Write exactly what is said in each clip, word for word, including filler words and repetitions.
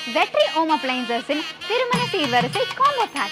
Vetri Home Appliances in திருமண சீர்வரிசை combo pack.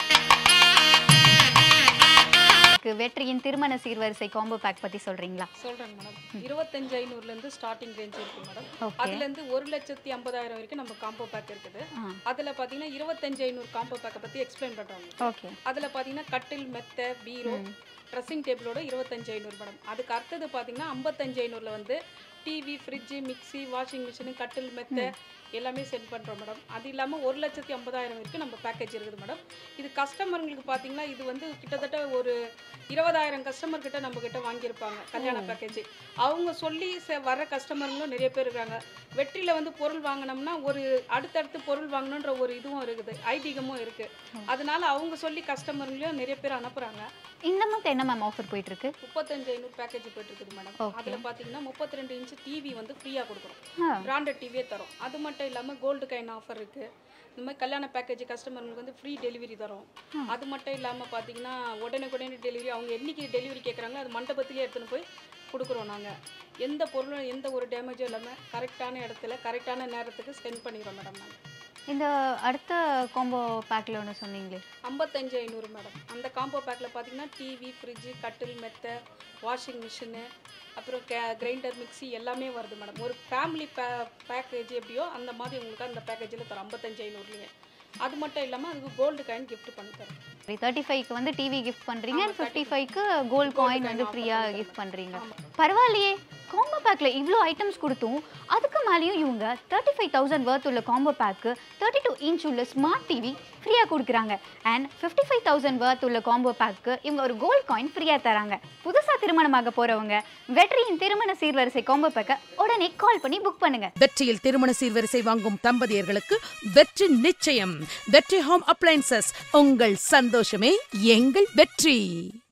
வெற்றியின் திருமண சீர்வரிசை காம்போ பேக் பத்தி சொல்றீங்களா? சொல்றேன் மேடம். இருபத்தஞ்சு ஐநூறுல இருந்து ஸ்டார்டிங் ரேஞ்ச் இருக்கு மேடம். அதுல இருந்து ஒரு லட்சத்து ஐம்பதாயிரம் வரைக்கும் நம்ம காம்போ பேக் இருக்குது. அதுல பாத்தீங்கன்னா இருபத்தஞ்சு ஐநூறு காம்போ பேக்க பத்தி எக்ஸ்பிளைன் பண்றாங்க. ஓகே. அதுல பாத்தீங்கன்னா கட்டில், மெத்தை, பீரோ, ட்ரெஸ்ஸிங் டேபிளோட இருபத்தஞ்சு ஐநூறு மேடம். அதுக்கு அடுத்தது பாத்தீங்கன்னா ஐம்பத்தஞ்சு ஐநூறுல வந்து TV, fridge, mixie, washing machine, கட்டில், மெத்தை எல்லாமே சென்ட் பண்ணுறோம் மேடம். அது இல்லாமல் ஒரு லட்சத்தி ஐம்பதாயிரம் வரைக்கும் நம்ம பேக்கேஜ் இருக்குது மேடம். இது கஸ்டமருங்களுக்கு பார்த்தீங்கன்னா இது வந்து கிட்டத்தட்ட ஒரு இருபதாயிரம் கஸ்டமர் கிட்ட நம்ம கிட்ட வாங்கியிருப்பாங்க கல்யாண பேக்கேஜ். அவங்க சொல்லி வர கஸ்டமர்களும் நிறைய பேர் இருக்காங்க. வெற்றியில் வந்து பொருள் வாங்கினோம்னா ஒரு அடுத்தடுத்து பொருள் வாங்கணுன்ற ஒரு இதுவும் இருக்குது, ஐதீகமும் இருக்குது. அதனால அவங்க சொல்லி கஸ்டமர்களையும் நிறைய பேர் அனுப்புகிறாங்க. இந்த மந்த் என்ன மேம் ஆஃபர் போயிட்டு இருக்கு? முப்பத்தஞ்சு ஐநூறு பேக்கேஜ் போயிட்டு இருக்குது மேடம். அதில் பார்த்தீங்கன்னா முப்பத்தி ரெண்டு இன்ச்சு டிவி வந்து ஃப்ரீயாக கொடுக்குறோம், பிராண்டட் டிவியே தரோம். அது மட்டும் இல்லாமல் கோல்டு காயின் ஆஃபர் இருக்குது. இந்த மாதிரி கல்யாண பேக்கேஜ் கஸ்டமர்களுக்கு வந்து ஃப்ரீ டெலிவரி தரோம். அது மட்டும் இல்லாமல் பார்த்தீங்கன்னா உடனுக்குடனே டெலிவரி, அவங்க என்னைக்கு டெலிவரி கேட்குறாங்களோ அது மண்டபத்திலே எடுத்துன்னு போய் கொடுக்குறோம். நாங்கள் எந்த பொருளும் எந்த ஒரு டேமேஜும் இல்லாமல் கரெக்டான இடத்துல கரெக்டான நேரத்துக்கு சென்ட் பண்ணிடுறோம் மேடம். நாங்கள் இந்த அடுத்த காம்போ பேக்கில் ஒன்று சொன்னீங்களே ஐம்பத்தஞ்சு ஐநூறு மேடம். அந்த காம்போ பேக்கில் பார்த்தீங்கன்னா டிவி, ஃப்ரிட்ஜு, கட்டில், மெத்தை, வாஷிங் மிஷினு, அப்புறம் கே கிரைண்டர், மிக்ஸி எல்லாமே வருது மேடம். ஒரு ஃபேமிலி பே பேக்கேஜ் எப்படியோ அந்த மாதிரி உங்களுக்கு அந்த பேக்கேஜில் தரோம் ஐம்பத்தஞ்சு ஐநூறுலேயே. அது மட்டும் இல்லாமல் அதுக்கு கோல்டு காயின் கிஃப்ட் பண்ணி தரோம். தேர்ட்டி ஃபைவ்க்கு வந்து டிவி கிஃப்ட் பண்ணுறீங்க, ஃபிஃப்டி ஃபைவ்க்கு கோல்டு காயின் வந்து ஃப்ரீயாக கிஃப்ட் பண்ணுறீங்க. பரவாயில்லையே, காம்போ பேக்கில் இவ்வளோ ஐட்டம்ஸ் கொடுத்தும் அதுக்கு மேலேயும் இவங்க தேர்ட்டி ஃபைவ் தௌசண்ட் வர்த் உள்ள combo pack thirty two inch உள்ள ஸ்மார்ட் டிவி ஃப்ரீயாக கொடுக்குறாங்க. And fifty five thousand worth உள்ள காம்போ பேக்கு இவங்க ஒரு கோல்டு காயின் ஃப்ரீயாக தராங்க. புதுசாக திருமணமாக போகிறவங்க வெற்றியின் திருமண சீர்வரிசை காம்போ பேக்கை உடனே கால் பண்ணி புக் பண்ணுங்க. வெற்றியில் திருமண சீர்வரிசை வாங்கும் தம்பதியர்களுக்கு வெற்றி நிச்சயம். வெற்றி ஹோம் அப்ளையன்சஸ், உங்கள் சந்தோஷமே எங்கள் வெற்றி.